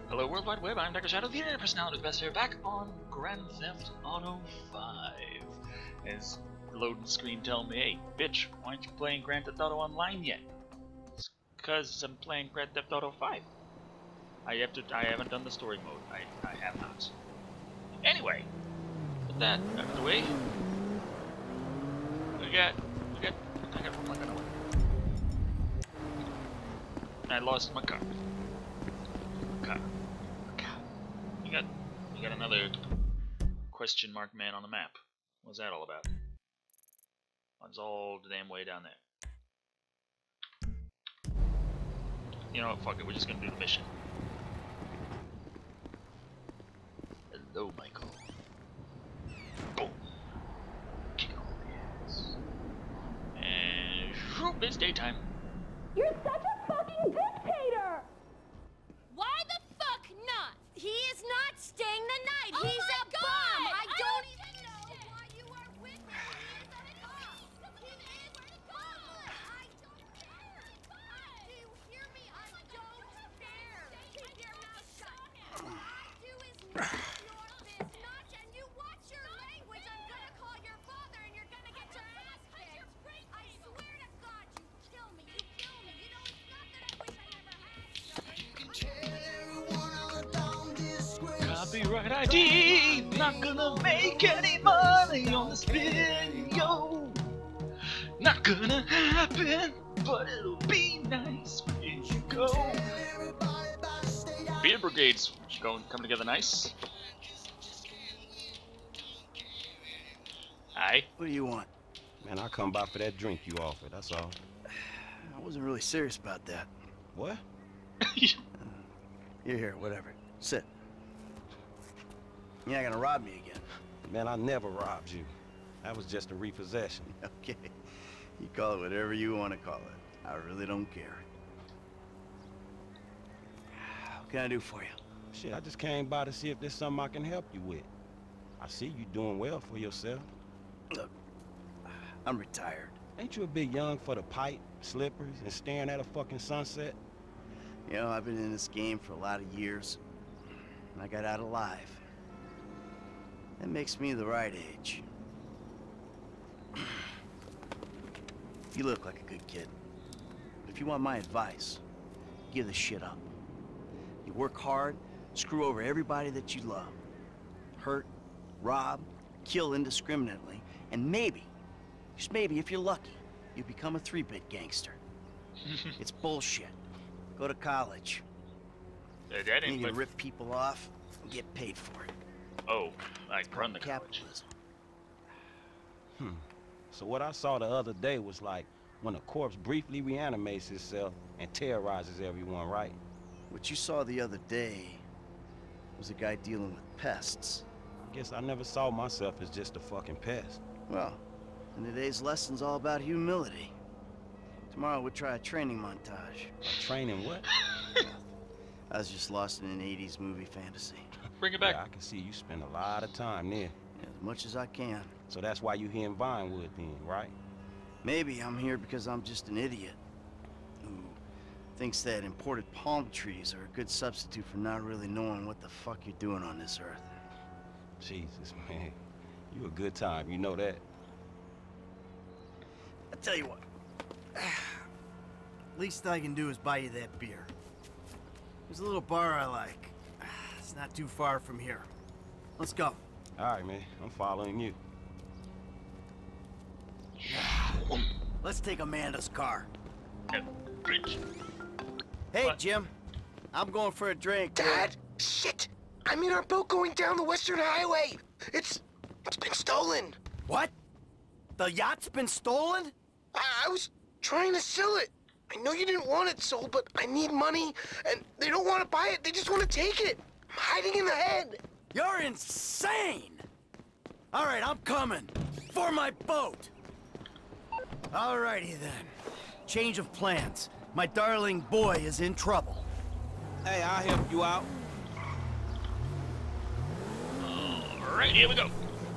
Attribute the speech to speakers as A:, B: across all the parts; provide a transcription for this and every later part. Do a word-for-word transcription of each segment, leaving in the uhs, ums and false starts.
A: Hello World Wide Web, I'm Doctor Shado, the internet personality best here, back on Grand Theft Auto five. As the loading screen tell me, hey, bitch, why aren't you playing Grand Theft Auto Online yet? It's because I'm playing Grand Theft Auto five. I have to. I haven't done the story mode. I, I have not. Anyway, with that out of the way, we got, we got, I got one like I lost my car. Car. Car. You got, you got another question mark man on the map. What's that all about? One's all the damn way down there. You know what? Fuck it. We're just gonna do the mission. Hello, Michael. Boom. Kick all the ass. And whoop, it's daytime.
B: You're such a fucking dictator! Why the fuck not? He is not staying the night. Oh He's a God. bum. I, I don't even know why you are with him. He is a bum. He is a bum. I don't care. Do you hear me? I don't care. Keep your mouth shut. What I do is not your business, and you watch your language. I'm gonna call your father, and you're gonna get your ass kicked. I swear to God, you kill me. You kill me. You know, it's not that I wish I never had.
A: Copyright I D, not gonna make any money on this video. Not gonna happen, but it'll be nice when you go. Beer Brigade's going come together nice. Hi.
C: What do you want?
D: Man, I come by for that drink you offered, that's all.
C: I wasn't really serious about that.
D: What?
C: You're here, whatever. Sit. You're not gonna rob me again.
D: Man, I never robbed you. That was just a repossession.
C: Okay. You call it whatever you want to call it. I really don't care. What can I do for you?
D: Shit, I just came by to see if there's something I can help you with. I see you doing well for yourself.
C: Look, I'm retired.
D: Ain't you a bit young for the pipe, slippers, and staring at a fucking sunset?
C: You know, I've been in this game for a lot of years, and I got out alive. That makes me the right age. You look like a good kid. But if you want my advice, give the shit up. You work hard, screw over everybody that you love. Hurt, rob, kill indiscriminately, and maybe, just maybe if you're lucky, you become a three-bit gangster. It's bullshit. Go to college.
A: Uh, that
C: And
A: ain't
C: you
A: but...
C: rip people off and get paid for it.
A: Oh, I run the college.
C: Capitalism.
D: Hmm. So what I saw the other day was like when a corpse briefly reanimates itself and terrorizes everyone, right?
C: What you saw the other day was a guy dealing with pests.
D: I guess I never saw myself as just a fucking pest.
C: Well, and today's lesson's all about humility. Tomorrow we'll try a training montage.
D: Training what?
C: I was just lost in an eighties movie fantasy.
A: Bring it back.
D: Yeah, I can see you spend a lot of time there.
C: As much as I can.
D: So that's why you here in Vinewood then, right?
C: Maybe I'm here because I'm just an idiot who thinks that imported palm trees are a good substitute for not really knowing what the fuck you're doing on this earth.
D: Jesus, man. You a good time, you know that.
C: I tell you what. Least I can do is buy you that beer. There's a little bar I like. It's not too far from here. Let's go.
D: All right, man. I'm following you.
C: Let's take Amanda's car.
A: Uh, Grinch.
C: Hey,
A: What?
C: Jim. I'm going for a drink.
E: Dad, shit! I'm in our boat going down the Western Highway. It's... it's been stolen.
C: What? The yacht's been stolen?
E: I, I was trying to sell it. I know you didn't want it sold, but I need money, and they don't want to buy it. They just want to take it. I'm hiding in the head.
C: You're insane! All right, I'm coming. For my boat! Alrighty then. Change of plans. My darling boy is in trouble.
D: Hey, I'll help you out.
A: Alright, here we go.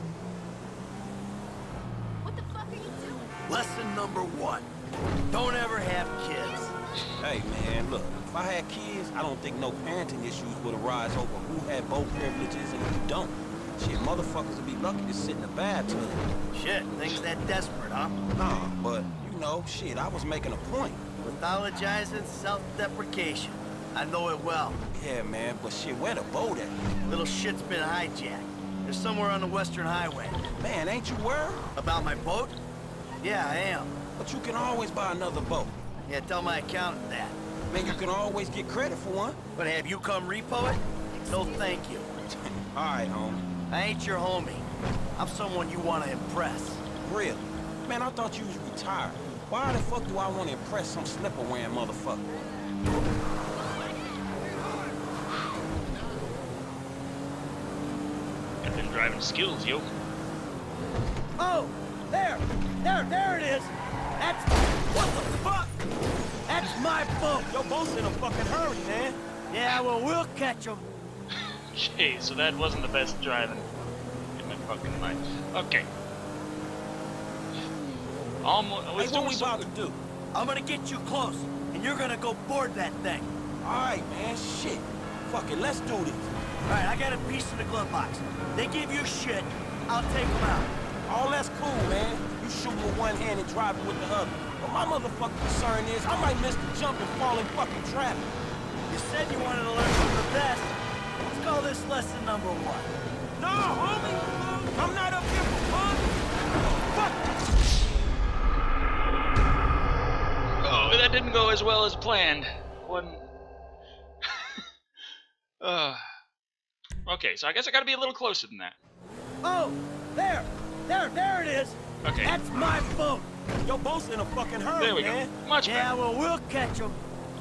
B: What the fuck are you doing?
C: Lesson number one. Don't ever have kids.
D: Hey, man, look. If I had kids, I don't think no parenting issues would arise over who had both privileges and who don't. Shit, motherfuckers would be lucky to sit in the bathtub.
C: Shit, things that desperate, huh?
D: Nah, but, you know, shit, I was making a point.
C: Pathologizing self-deprecation. I know it well.
D: Yeah, man, but shit, where the boat at?
C: Little shit's been hijacked. They're somewhere on the Western Highway.
D: Man, ain't you worried?
C: About my boat? Yeah, I am.
D: But you can always buy another boat.
C: Yeah, tell my accountant that.
D: Man, you can always get credit for one.
C: But have you come repo it? No, thank you.
D: All right, homie.
C: I ain't your homie. I'm someone you want to impress.
D: Really? Man, I thought you was retired. Why the fuck do I want to impress some slipper-wearing motherfucker?
A: Got them driving skills, yo.
C: Oh, there, there, there it is. That's, what the fuck? That's my boat.
D: Your boat's in a fucking hurry, man.
C: Yeah, well, we'll catch him.
A: Okay, so that wasn't the best driving in my fucking life. Okay. Almost.
D: Hey, what we about to do?
C: I'm gonna get you close, and you're gonna go board that thing.
D: All right, man, shit. Fuck it, let's do this.
C: All right, I got a piece in the glove box. They give you shit, I'll take them out.
D: All that's cool, man. You shooting with one hand and driving with the other. But my motherfucking concern is I might miss the jump and fall in fucking traffic.
C: You said you wanted to learn from the best. Let's call this lesson number one.
D: No, homie! I'm not up here for fun! Fuck!
A: Oh, that didn't go as well as planned. One. uh. Okay, so I guess I gotta be a little closer than that.
C: Oh, there! There, there it is!
A: Okay.
C: That's my boat!
D: Your boat's in a fucking hurry,
A: There we
D: man.
A: go. Much better.
C: Yeah, well, we'll catch them.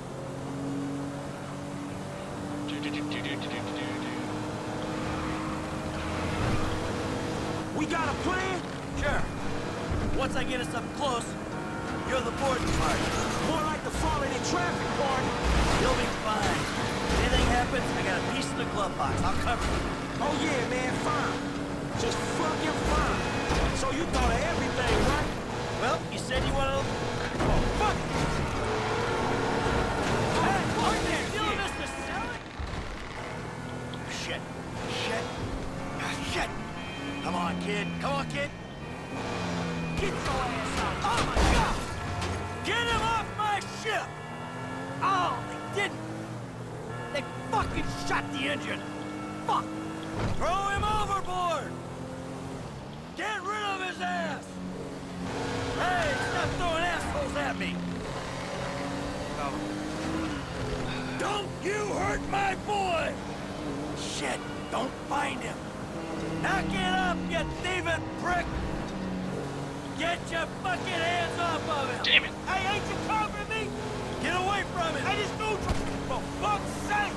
D: We got a plan?
C: Sure. Once I get us up close, you're the boarding party.
D: More like the falling in traffic party.
C: You'll be fine. If anything happens, I got a piece in the glove box. I'll cover you.
D: Oh yeah, man, fine. Just fucking fine. So you thought of everything, right?
C: Well, you said you wanted to...
D: Oh, fuck it.
C: Hey, are you doing this to sell it? Shit. Shit. Ah, shit. Come on, kid. Come on, kid. Get your ass out. Oh, my God. Get him off my ship. Oh, they didn't. They fucking shot the engine. Fuck. Throw him overboard. Get rid of his ass. Hey, stop throwing assholes at me. Don't you hurt my boy. Shit, don't find him. Knock it up, you thieving prick! Get your fucking hands off of him!
A: Damn it!
D: Hey, ain't you covering me?
C: Get away from him!
D: Hey, this neutral, for fuck's sake!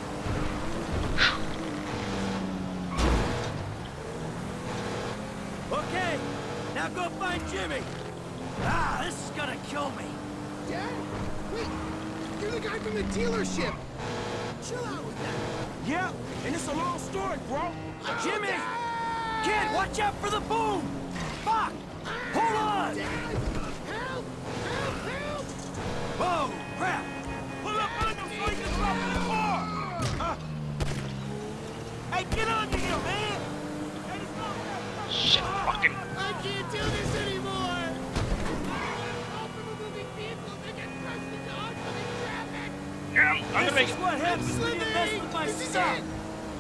C: Okay, now go find Jimmy! Ah, this is gonna kill me!
E: Dad? Wait, you're the guy from the dealership. Chill out with that.
D: Yeah, and it's a long story, bro.
C: Jimmy! Kid, watch out for the boom! Fuck! Hold on!
E: Dad! Help! Help! Help!
C: Whoa, crap!
D: Pull up on him so he can drop in the car! Uh, hey, get under here, man! Hey, this motherfucker-
A: Shit, fucking.
E: I can't do this anymore! All from a moving vehicle that get crushed into oncoming traffic!
A: Yeah, I'm gonna
C: This
A: make
C: is
A: it.
C: what happens when you mess with my
E: This is
C: stuff!
E: it.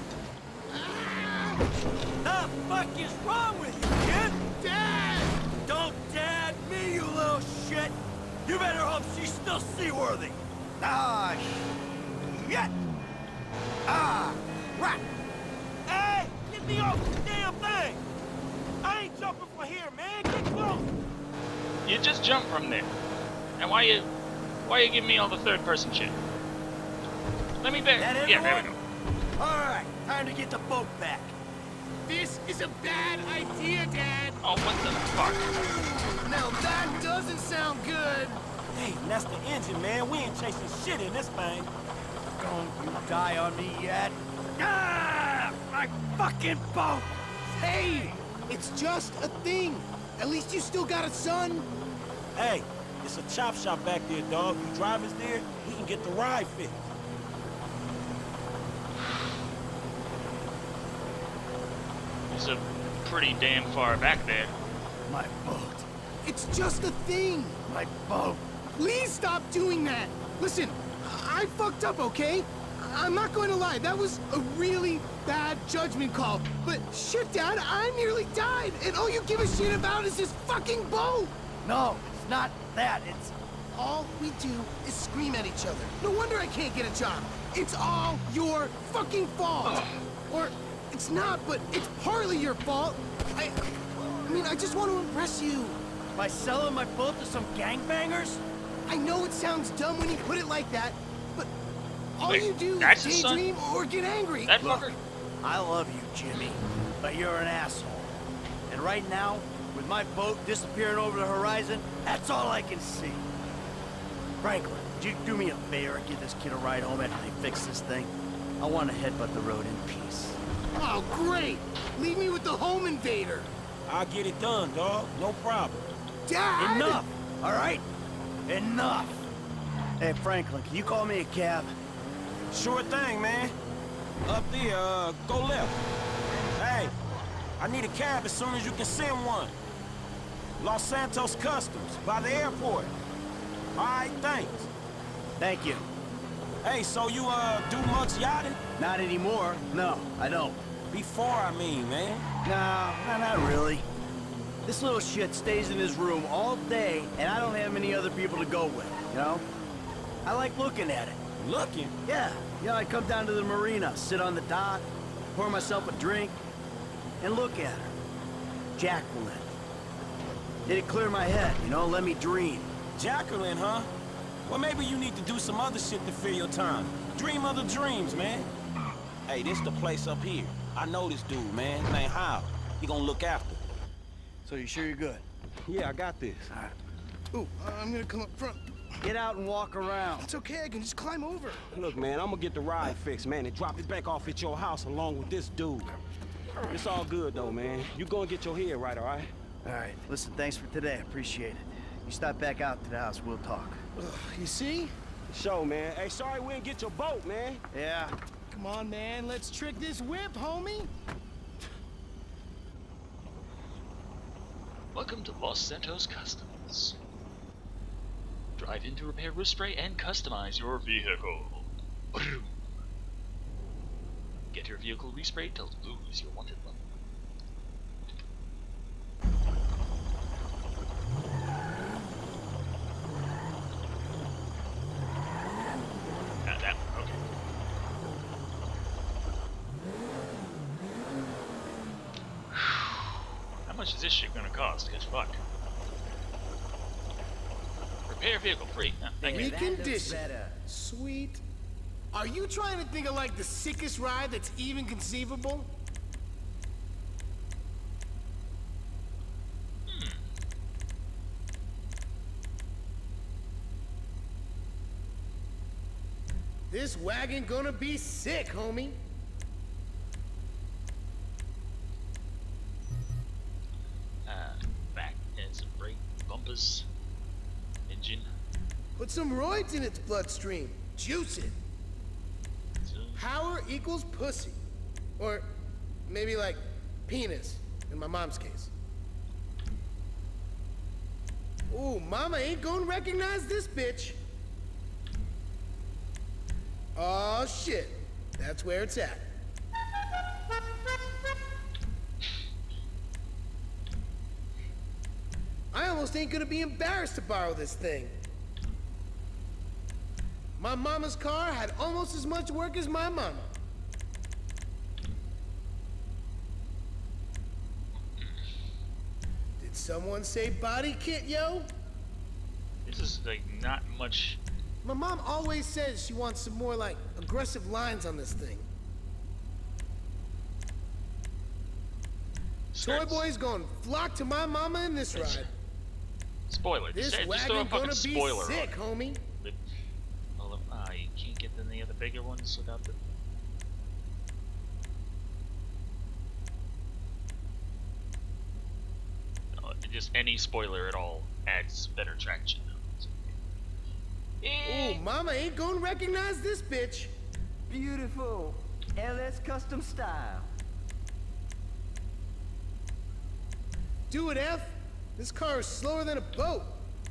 C: The fuck is wrong with you, kid?
E: Dad!
C: Don't dad me, you little shit! You better hope she's still seaworthy! Ah, shit! Ah, crap!
D: Hey, get me off the damn thing! I ain't jumping for here, man. Get close!
A: You just jump from there. And why you, why you giving me all the third-person shit? Let me back.
C: That
A: Yeah, there we
C: everyone?
A: go.
C: All right, time to get the boat back.
E: This is a bad idea, Dad!
A: Oh, what the fuck?
E: Now that doesn't sound good!
D: Hey, that's the engine, man. We ain't chasing shit in this thing.
C: Don't you die on me yet. Ah! My fucking boat!
E: Hey! It's just a thing! At least you still got a son!
D: Hey, it's a chop shop back there, dog. You drivers there, we can get the ride fixed.
A: It's a pretty damn far back there.
C: My boat.
E: It's just a thing.
C: My boat.
E: Please stop doing that. Listen, I fucked up, okay? I'm not going to lie. That was a really bad judgment call. But shit, Dad, I nearly died. And all you give a shit about is this fucking boat.
C: No, it's not that. It's...
E: All we do is scream at each other. No wonder I can't get a job. It's all your fucking fault. Or it's not, but it's partly your fault. I... I mean, I just want to impress you.
C: By selling my boat to some gangbangers?
E: I know it sounds dumb when you put it like that, but all
A: Wait,
E: you do
A: that's
E: is
A: his son?
E: daydream or get angry.
A: That
C: Look,
A: fucker?
C: I love you, Jimmy, but you're an asshole. And right now, with my boat disappearing over the horizon, that's all I can see. Franklin, would you do me a favor and give this kid a ride home after they fix this thing? I want to headbutt the road in peace.
E: Oh, great! Leave me with the home invader.
D: I'll get it done, dog. No problem.
E: Dad!
C: Enough! All right? Enough! Hey, Franklin, can you call me a cab?
D: Sure thing, man. Up there, uh, go left. Hey, I need a cab as soon as you can send one. Los Santos Customs, by the airport. All right, thanks.
C: Thank you.
D: Hey, so you, uh, do much yachting?
C: Not anymore. No, I don't.
D: Before, I mean, man.
C: No, no, not really. This little shit stays in his room all day, and I don't have many other people to go with, you know? I like looking at it.
D: Looking?
C: Yeah, you know, I come down to the marina, sit on the dock, pour myself a drink, and look at her. Jacqueline. Did it clear my head, you know, let me dream.
D: Jacqueline, huh? Well, maybe you need to do some other shit to fill your time. Dream other dreams, man. Hey, this the place up here. I know this dude, man. His name Hal. He gonna look after.
C: So you sure you're good?
D: Yeah, I got this.
C: All right.
E: Ooh, uh, I'm gonna come up front.
C: Get out and walk around.
E: It's okay, I can just climb over.
D: Look, man, I'm gonna get the ride fixed, man, and drop it back off at your house along with this dude. It's all good, though, man. You go and get your head right, all right?
C: All right, listen, thanks for today. Appreciate it. You stop back out to the house, we'll talk.
E: Ugh, you see?
D: Show, man. Hey, sorry we didn't get your boat, man.
C: Yeah.
E: Come on, man, let's trick this whip, homie.
A: Welcome to Los Santos Customs. Drive in to repair roof spray and customize your vehicle. Get your vehicle resprayed to lose your wanted level. Ah, that one, okay. How much is this shit gonna cost? Cause fuck. Repair vehicle free. Ah, thank you.
E: Recondition. Sweet. Are you trying to think of like the sickest ride that's even conceivable?
A: Hmm.
E: This wagon gonna be sick, homie.
A: Uh, back ends and brake bumpers. Engine.
E: Put some roids in its bloodstream. Juice it.
A: So,
E: Power equals pussy. Or maybe like penis, in my mom's case. Ooh, mama ain't gonna recognize this bitch. Oh shit, that's where it's at. I almost ain't gonna be embarrassed to borrow this thing. My mama's car had almost as much work as my mama. Did someone say body kit, yo?
A: this is like not much.
E: My mom always says she wants some more, like, aggressive lines on this thing. Toy
A: starts-
E: boys gonna flock to my mama in this
A: It's-
E: ride.
A: Spoiler.
E: This
A: Just, just throw a
E: wagon
A: fucking
E: gonna be
A: spoiler
E: sick,
A: on it.
E: homie.
A: But, well, ah, you can't get any of the bigger ones without the. No, just any spoiler at all adds better traction.
E: Ooh,
A: Eh,
E: mama ain't gonna recognize this bitch.
F: Beautiful. L S custom style.
E: Do it, F. This car is slower than a boat.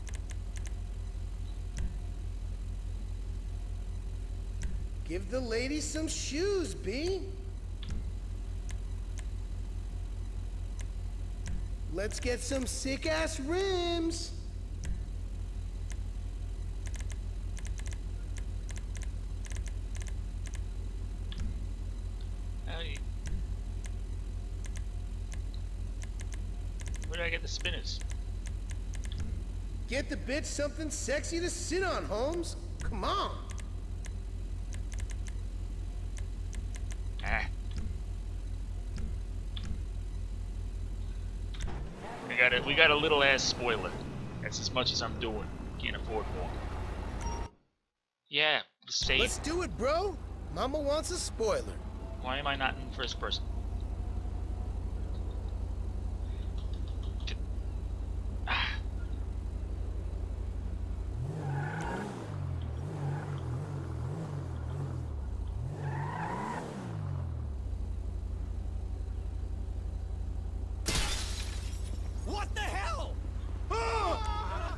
E: Give the lady some shoes, B. Let's get some sick-ass rims.
A: Hey. Where do I get the spinners?
E: Get the bitch something sexy to sit on, Holmes. Come on.
A: Ah. We got a we got a little ass spoiler. That's as much as I'm doing. Can't afford more. Yeah, the same.
E: Let's do it, bro. Mama wants a spoiler.
A: Why am I not in first person? Ah.
D: What the hell? Ah!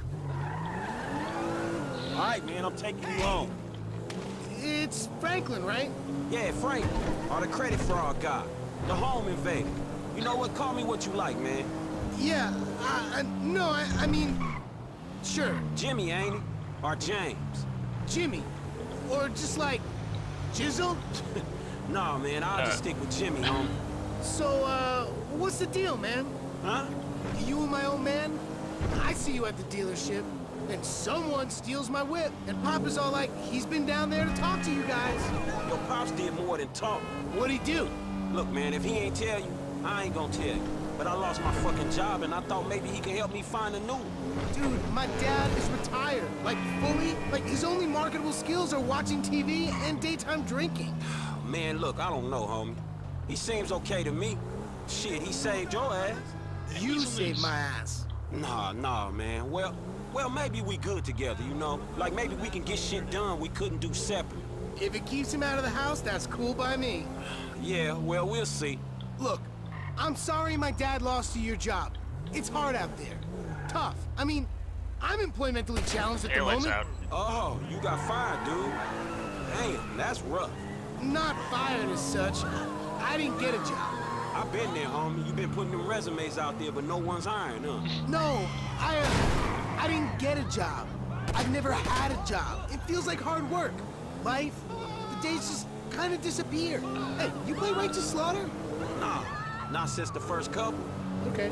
D: All right, man, I'm taking you home.
E: It's Franklin, right?
D: Yeah, Frank, or the credit fraud guy, the home invader. You know what? Call me what you like, man.
E: Yeah, I, I no, I, I mean, sure,
D: Jimmy, ain't he? Or James?
E: Jimmy, or just like Jizzle.
D: Nah, man, I'll
A: Uh.
D: just stick with Jimmy, homie.
E: So, uh, what's the deal, man?
D: Huh?
E: You and my old man? I see you at the dealership, and someone steals my whip, and Papa's all like, he's been down there to talk to you guys.
D: Your pops did more than talk.
E: What'd he do?
D: Look, man, if he ain't tell you, I ain't gonna tell you. But I lost my fucking job, and I thought maybe he could help me find a new one.
E: Dude, my dad is retired, like fully. Like his only marketable skills are watching T V and daytime drinking.
D: Man, look, I don't know, homie. He seems okay to me. Shit, he saved your ass.
E: You
A: He's
E: saved
A: loose.
E: my ass.
D: Nah, nah, man. Well, well, maybe we good together, you know? Like, maybe we can get shit done we couldn't do separate.
E: If it keeps him out of the house, that's cool by me.
D: Yeah, well, we'll see.
E: Look, I'm sorry my dad lost you your job. It's hard out there. Tough. I mean, I'm employmentally challenged at the
A: Airlights
E: moment.
A: out.
D: Oh, you got fired, dude. Damn, that's rough.
E: Not fired as such. I didn't get a job.
D: I've been there, homie. You've been putting them resumes out there, but no one's hiring, huh?
E: No, I, uh, I didn't get a job. I've never had a job. It feels like hard work. Life, the days just kind of disappear. Hey, you play Righteous Slaughter?
D: Nah, not since the first couple.
E: Okay.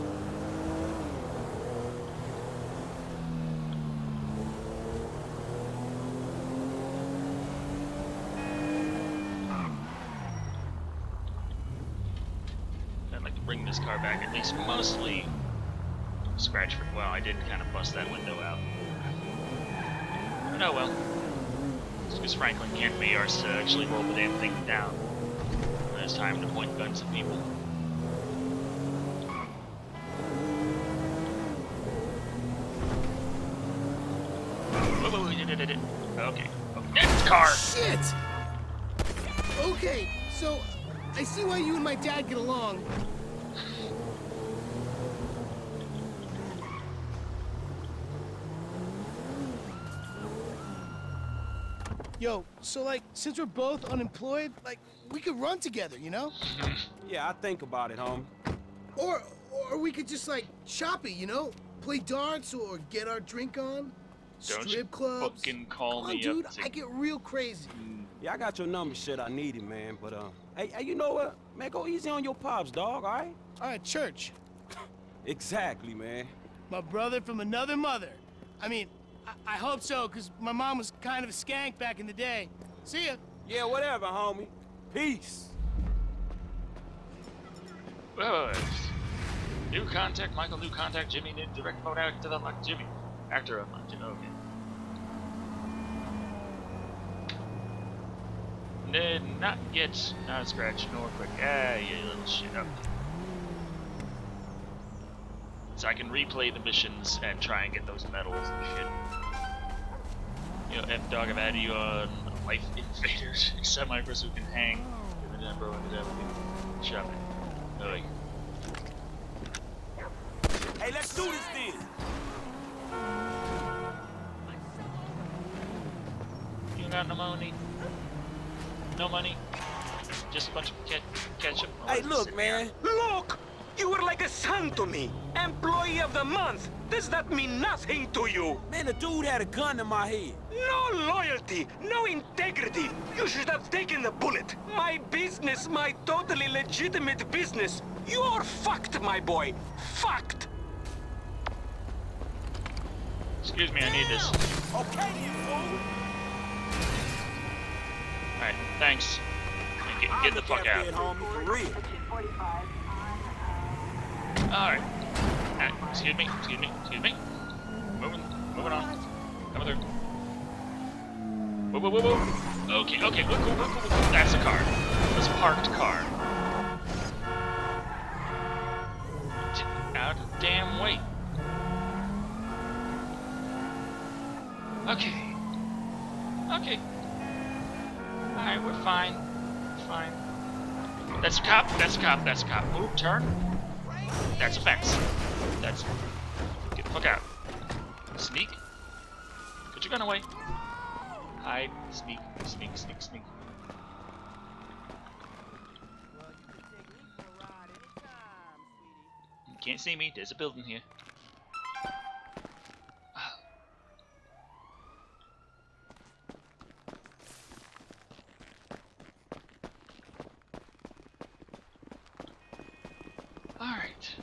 A: I'd like to bring this car back, at least mostly scratch for. Well, I did kind of bust that window out. But oh well. Just because Franklin can't be ours to actually roll the damn thing down when it's time to point guns at people. Whoa, whoa, whoa, did it, did it. Okay. Oh, next car!
E: Shit! Okay, so I see why you and my dad get along. Yo, so like, since we're both unemployed, like, we could run together, you know?
D: Yeah, I think about it, homie.
E: Or, or we could just like, shop it, you know? Play darts or get our drink on.
A: Don't
E: Strip
A: you
E: clubs.
A: fucking call
E: Come on,
A: me
E: dude,
A: up to...
E: I get real crazy.
D: Yeah, I got your number, shit. I need it, man. But, uh, hey, hey, you know what? Man, go easy on your pops, dog, all right?
E: All right, church.
D: Exactly, man.
E: My brother from another mother. I mean, I, I hope so, because my mom was kind of a skank back in the day. See ya.
D: Yeah, whatever, homie. Peace.
A: Whoa. New contact, Michael. New contact, Jimmy. New direct phone actor unlocked, Jimmy. Actor unlocked. Okay. Did not get not scratch nor quick. Ah, you little shit up. So I can replay the missions and try and get those medals and shit. You know, F dog, I've had you on Life Invaders. Semi-pros who can hang. And then bro, and then shove it. Oh,
D: Hey, let's do this then.
A: You got no money? No money? Just a bunch of ke ketchup? Oh,
D: Hey, look, man.
F: Look! You were like a son to me. Employee of the month. Does that mean nothing to you?
D: Man, the dude had a gun in my head.
F: No loyalty, no integrity. You should have taken the bullet. My business, my totally legitimate business. You're fucked, my boy. Fucked.
A: Excuse me, I need this.
D: Okay, you fool.
A: Alright, thanks. And get, get the fuck out.
D: Homie, for real.
A: Alright. Alright, excuse me, excuse me, excuse me. Moving, moving on. Coming through. Whoa, whoa, whoa, whoa. Okay, okay, cool, cool, cool, cool, cool. That's a car. That's a parked car. Get out of the damn way. Okay. Okay. Alright, we're fine. We're fine. That's a cop, that's a cop, that's a cop. Move, turn. That's a fence. That's... Get the fuck out. Sneak. Put your gun away. Hide. Sneak. Sneak, sneak, sneak. You can't see me. There's a building here. Alright.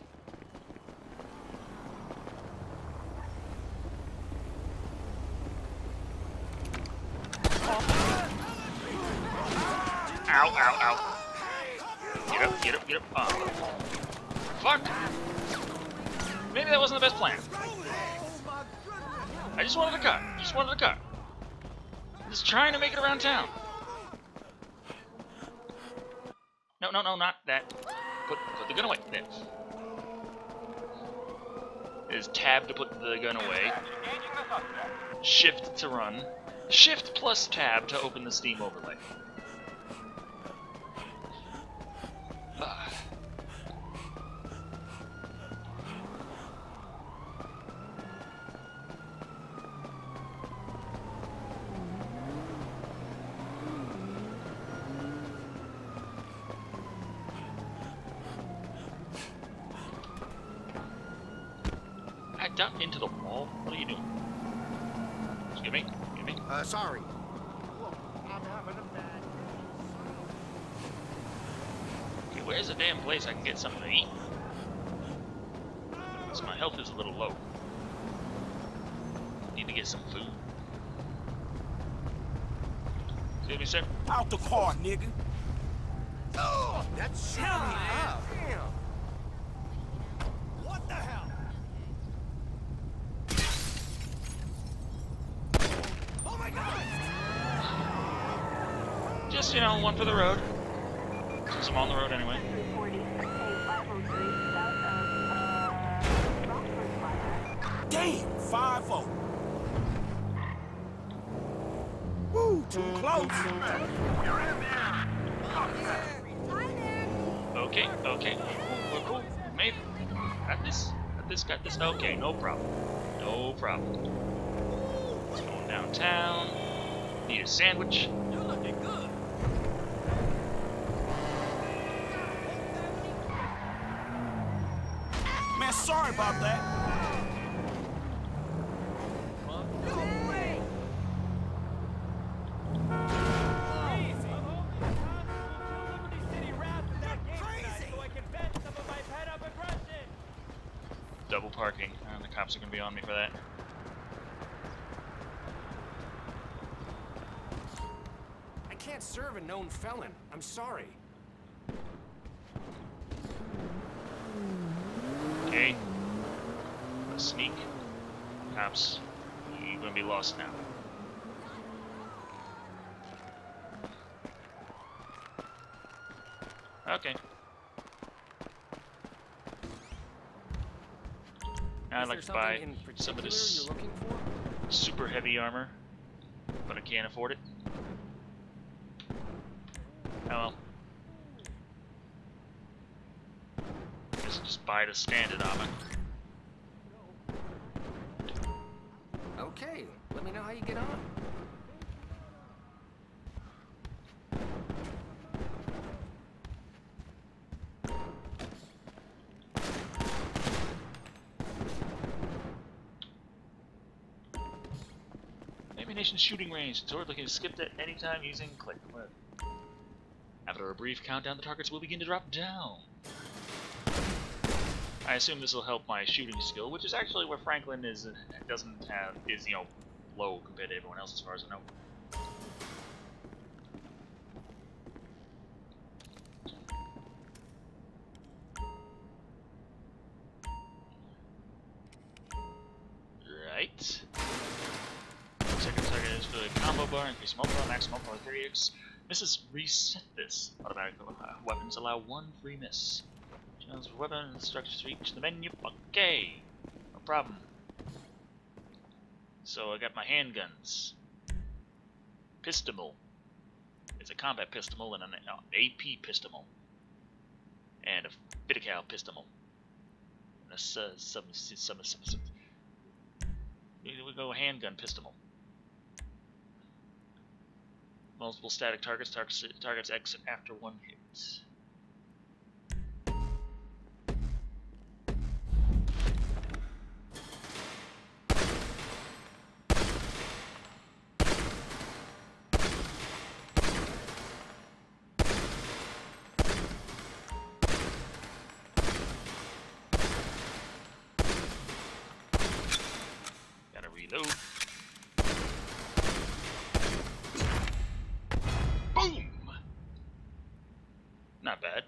A: Ow, ow, ow. Get up, get up, get up. Oh. Fuck! Maybe that wasn't the best plan. I just wanted a car. Just wanted a car. Just trying to make it around town. No, no, no, not that. Put, put the gun away. There. There's tab to put the gun away. Shift to run. Shift plus tab to open the Steam overlay. Ugh. I ducked into the wall. What are you doing? Excuse me? Excuse me?
E: Uh, sorry.
A: Okay, where's a damn place I can get something to eat? So my health is a little low. Need to get some food. Excuse me, sir?
D: Out the car, nigga.
E: Oh, that's shut me up.
D: What the hell? Oh my God!
A: Just, you know, one for the road. Since I'm on the road anyway.
D: Damn, five oh. Woo, too close.
A: Okay, okay. We're cool. Maybe. Got this. Got this, got this. Okay, no problem. No problem. Going downtown. Need a sandwich.
D: You're looking good. Man, sorry about that.
A: Double parking. Uh, the cops are gonna be on me for that.
G: I can't serve a known felon. I'm sorry.
A: Okay. Let's sneak. Cops. You're gonna be lost now. Okay. I'd like to buy some of this super heavy armor, but I can't afford it. Oh well. Just, just buy the standard armor.
G: how you get on.
A: Ammunition shooting range. Sword can be skipped at any time using click. After a brief countdown, the targets will begin to drop down. I assume this will help my shooting skill, which is actually where Franklin is doesn't have is you know low compared to everyone else as far as I know. Right. Second target is for the combo bar, increase multiple, max multiple thirty x. Misses reset this. Automatic weapons allow one free miss. Channels for weapon instructions reach the menu. Okay. No problem. So I got my handguns. Pistol. It's a combat pistol and an uh, A P pistol. And a Bitical pistol. And a some some some some. We go handgun pistol. Multiple static targets. Targets, targets exit after one hit. Gotta reload. Boom! Not bad.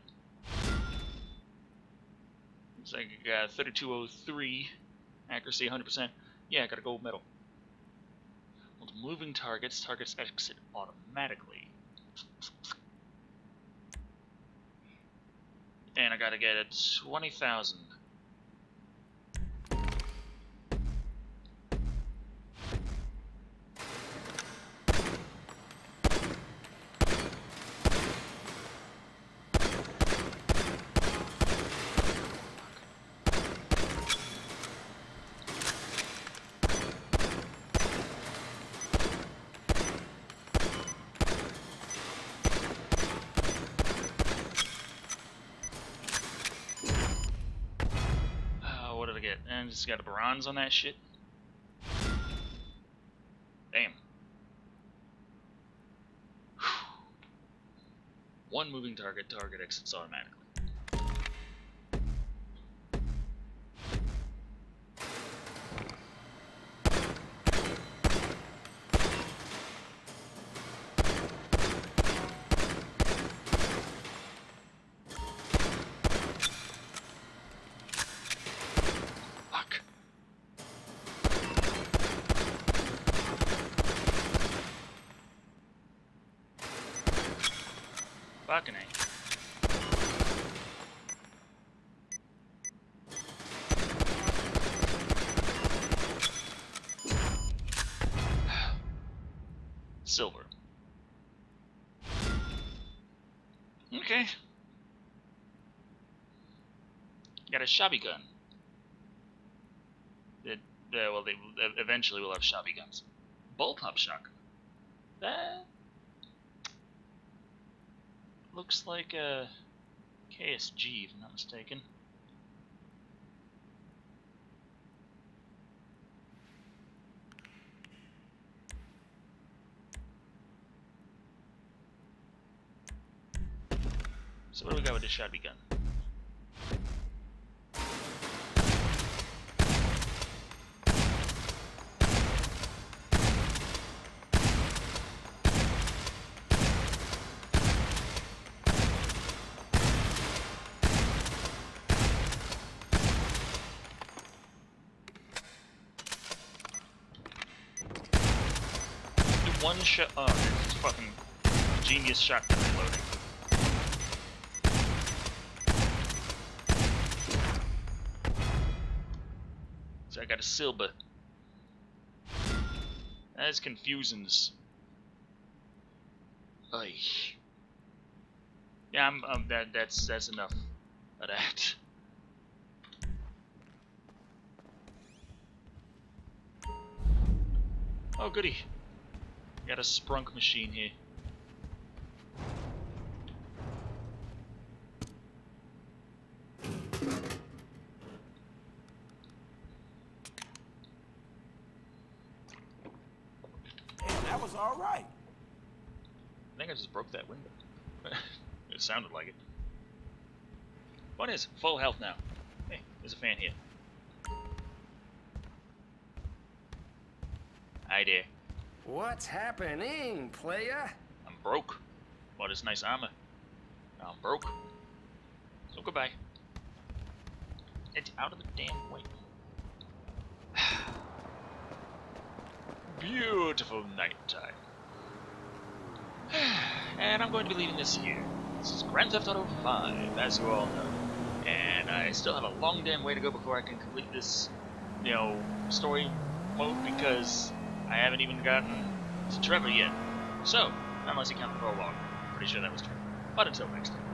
A: Looks like I got thirty-two oh three. Accuracy one hundred percent. Yeah, I got a gold medal. Multiple moving targets. Targets exit automatically. And I gotta get it twenty thousand. Get and just got a bronze on that shit. Damn. One moving target, target exits automatically. Fucking A. Silver. Okay. Got a shabby gun. It, uh, well, they eventually will have shabby guns. Bullpup shotgun. That looks like a K S G, if I'm not mistaken. So what do we got with this shabby gun? One shot. Oh, this is fucking genius shotgun reloading. So I got a silver. That is confusing. Ay. Yeah, I'm. Um, that that's that's enough of that. Oh, goody. Got a sprunk machine here.
D: Hey, that was all right.
A: I think I just broke that window. It sounded like it. One is full health now. Hey, there's a fan here. Hi there.
G: What's happening, playa?
A: I'm broke. Bought this nice armor. Now I'm broke. So goodbye. It's out of the damn way. Beautiful nighttime. And I'm going to be leaving this here. This is Grand Theft Auto five, as you all know. And I still have a long damn way to go before I can complete this, you know, story mode, because I haven't even gotten to Trevor yet. So, unless you count the prologue, I'm pretty sure that was Trevor. But until next time.